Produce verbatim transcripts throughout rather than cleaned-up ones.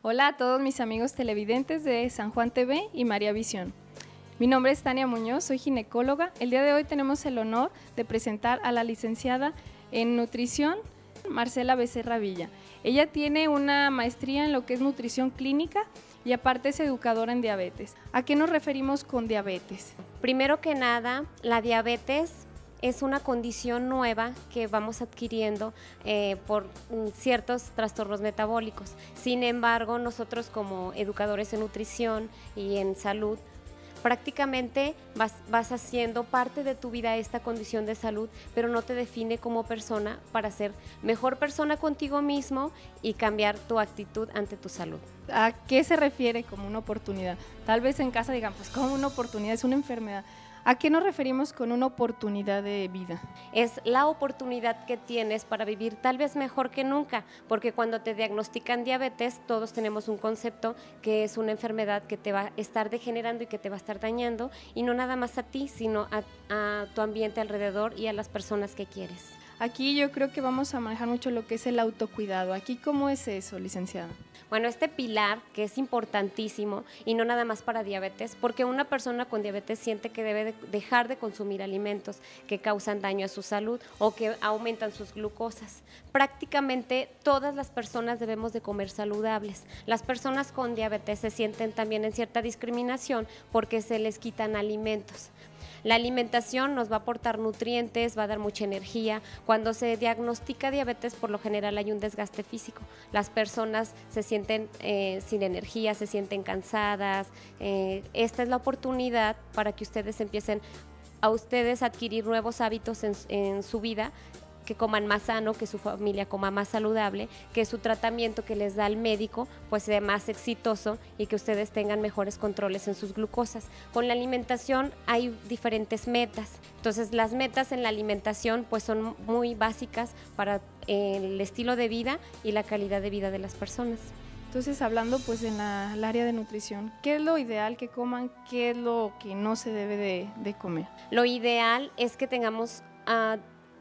Hola a todos mis amigos televidentes de San Juan T V y María Visión. Mi nombre es Tania Muñoz, soy ginecóloga. El día de hoy tenemos el honor de presentar a la licenciada en nutrición, Marcela Becerra Villa. Ella tiene una maestría en lo que es nutrición clínica y aparte es educadora en diabetes. ¿A qué nos referimos con diabetes? Primero que nada, la diabetes es una condición nueva que vamos adquiriendo eh, por ciertos trastornos metabólicos. Sin embargo, nosotros como educadores en nutrición y en salud, prácticamente vas, vas haciendo parte de tu vida esta condición de salud, pero no te define como persona para ser mejor persona contigo mismo y cambiar tu actitud ante tu salud. ¿A qué se refiere como una oportunidad? Tal vez en casa digan, pues como una oportunidad, es una enfermedad. ¿A qué nos referimos con una oportunidad de vida? Es la oportunidad que tienes para vivir tal vez mejor que nunca, porque cuando te diagnostican diabetes, todos tenemos un concepto que es una enfermedad que te va a estar degenerando y que te va a estar dañando, y no nada más a ti, sino a, a tu ambiente alrededor y a las personas que quieres. Aquí yo creo que vamos a manejar mucho lo que es el autocuidado. ¿Aquí cómo es eso, licenciada? Bueno, este pilar que es importantísimo y no nada más para diabetes, porque una persona con diabetes siente que debe de dejar de consumir alimentos que causan daño a su salud o que aumentan sus glucosas. Prácticamente todas las personas debemos de comer saludables. Las personas con diabetes se sienten también en cierta discriminación porque se les quitan alimentos. La alimentación nos va a aportar nutrientes, va a dar mucha energía. Cuando se diagnostica diabetes, por lo general hay un desgaste físico. Las personas se sienten eh, sin energía, se sienten cansadas. Eh, esta es la oportunidad para que ustedes empiecen a ustedes adquirir nuevos hábitos en, en su vida, que coman más sano, que su familia coma más saludable, que su tratamiento que les da el médico pues sea más exitoso y que ustedes tengan mejores controles en sus glucosas. Con la alimentación hay diferentes metas, entonces las metas en la alimentación pues son muy básicas para el estilo de vida y la calidad de vida de las personas. Entonces, hablando pues en la, el área de nutrición, ¿qué es lo ideal que coman? ¿Qué es lo que no se debe de, de comer? Lo ideal es que tengamos uh,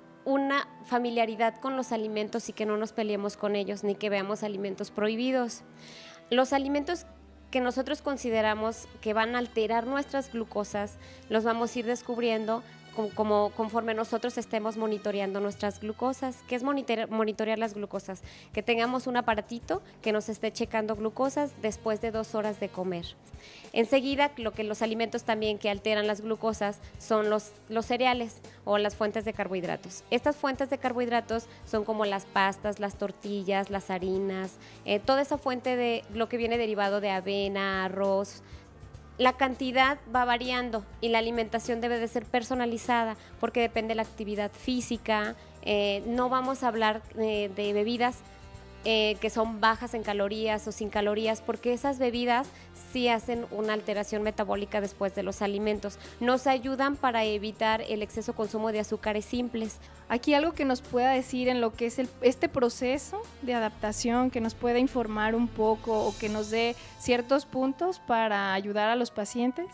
una familiaridad con los alimentos y que no nos peleemos con ellos ni que veamos alimentos prohibidos. Los alimentos que nosotros consideramos que van a alterar nuestras glucosas los vamos a ir descubriendo como, como conforme nosotros estemos monitoreando nuestras glucosas. ¿Qué es monitorear, monitorear las glucosas? Que tengamos un aparatito que nos esté checando glucosas después de dos horas de comer. Enseguida, lo que los alimentos también que alteran las glucosas son los, los cereales o las fuentes de carbohidratos. Estas fuentes de carbohidratos son como las pastas, las tortillas, las harinas, eh, toda esa fuente de lo que viene derivado de avena, arroz. La cantidad va variando y la alimentación debe de ser personalizada porque depende de la actividad física. Eh, no vamos a hablar eh, de bebidas eh, que son bajas en calorías o sin calorías, porque esas bebidas sí hacen una alteración metabólica después de los alimentos. Nos ayudan para evitar el exceso consumo de azúcares simples. Aquí algo que nos pueda decir en lo que es el, este proceso de adaptación, que nos pueda informar un poco o que nos dé ciertos puntos para ayudar a los pacientes.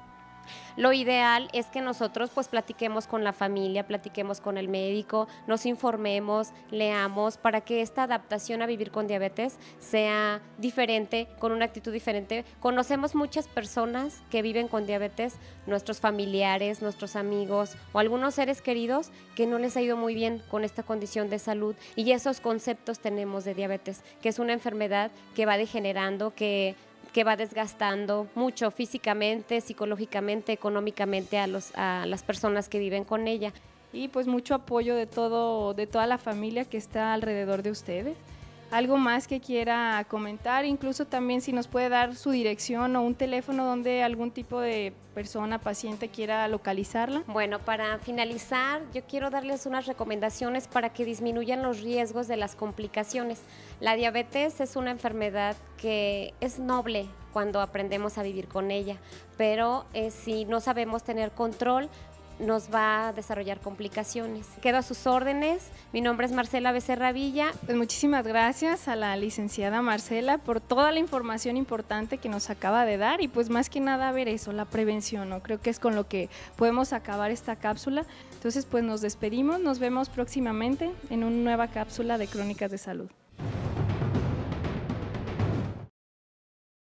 Lo ideal es que nosotros pues platiquemos con la familia, platiquemos con el médico, nos informemos, leamos para que esta adaptación a vivir con diabetes sea diferente, con una actitud diferente. Conocemos muchas personas que viven con diabetes, nuestros familiares, nuestros amigos o algunos seres queridos que no les ha ido muy bien con esta condición de salud, y esos conceptos tenemos de diabetes, que es una enfermedad que va degenerando, que que va desgastando mucho físicamente, psicológicamente, económicamente a, los, a las personas que viven con ella. Y pues mucho apoyo de, todo, de toda la familia que está alrededor de ustedes. ¿Algo más que quiera comentar? Incluso también si nos puede dar su dirección o un teléfono donde algún tipo de persona, paciente quiera localizarla. Bueno, para finalizar, yo quiero darles unas recomendaciones para que disminuyan los riesgos de las complicaciones. La diabetes es una enfermedad que es noble cuando aprendemos a vivir con ella, pero eh, si no sabemos tener control, nos va a desarrollar complicaciones. Quedo a sus órdenes. Mi nombre es Marcela Becerra Villa. Pues muchísimas gracias a la licenciada Marcela por toda la información importante que nos acaba de dar, y pues más que nada ver eso, la prevención, ¿no? Creo que es con lo que podemos acabar esta cápsula. Entonces pues nos despedimos, nos vemos próximamente en una nueva cápsula de Crónicas de Salud.